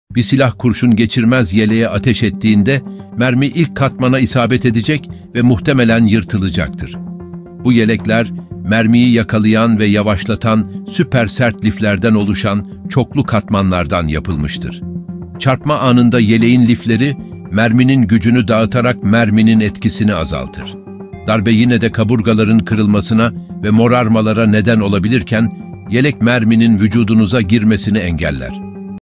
Bir silah kurşun geçirmez yeleğe ateş ettiğinde mermi ilk katmana isabet edecek ve muhtemelen yırtılacaktır. Bu yelekler mermiyi yakalayan ve yavaşlatan süper sert liflerden oluşan çoklu katmanlardan yapılmıştır. Çarpma anında yeleğin lifleri merminin gücünü dağıtarak merminin etkisini azaltır. Darbe yine de kaburgaların kırılmasına ve morarmalara neden olabilirken, yelek merminin vücudunuza girmesini engeller.